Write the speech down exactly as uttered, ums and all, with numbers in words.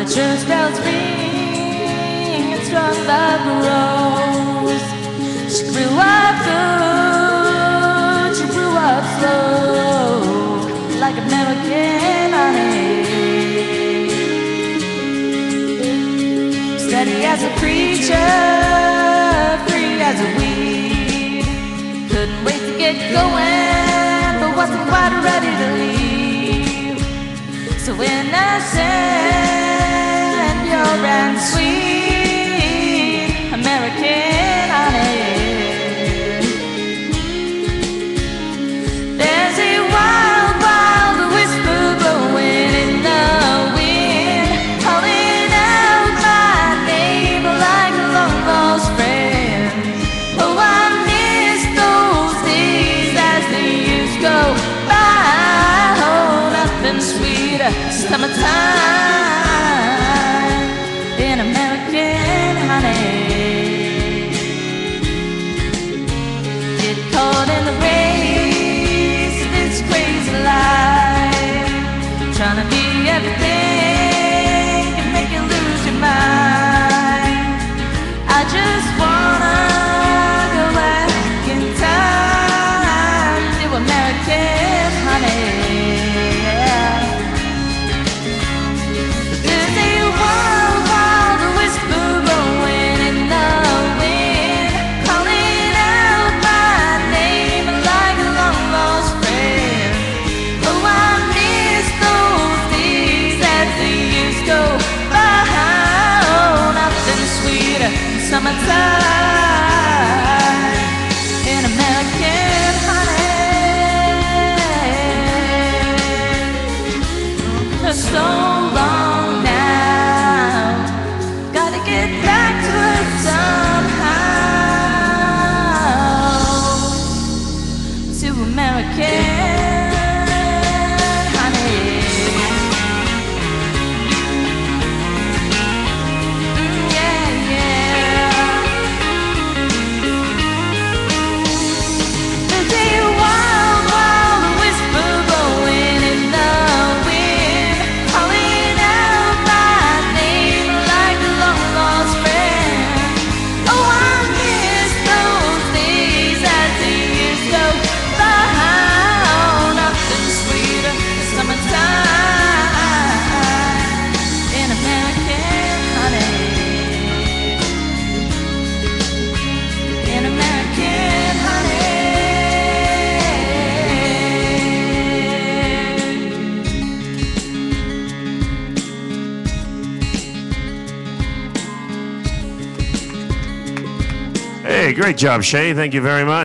church bells ring and strung by the rose. She grew up good, she grew up slow, like American honey. Steady as a preacher, free as a weed. Couldn't wait to get going, but wasn't quite ready to leave. So innocent, pure and sweet, American honey. There's a wild, wild whisper blowing in the wind, calling out my name like a long lost friend. Oh, I miss those days as the years go by. Oh, nothing sweeter, summertime in American honey. Get caught in the race of this crazy life, trying to be everything can make you lose your mind. I just wanna go back in time to American honey. There's a wild, wild whisper blowing in the wind, calling out my name like a long lost friend. Oh, I miss those days as the years go by. Oh, nothing sweeter than summertime in American honey. For so long now, gotta get back to it somehow, to American honey. Mm, yeah, yeah. There's a wild, wild whisper blowing in the wind, calling out my name like a long lost friend. Oh, I miss those days as the years go by. Oh, nothing sweeter than summertime in American honey. In American honey. Hey, great job, Shay. Thank you very much.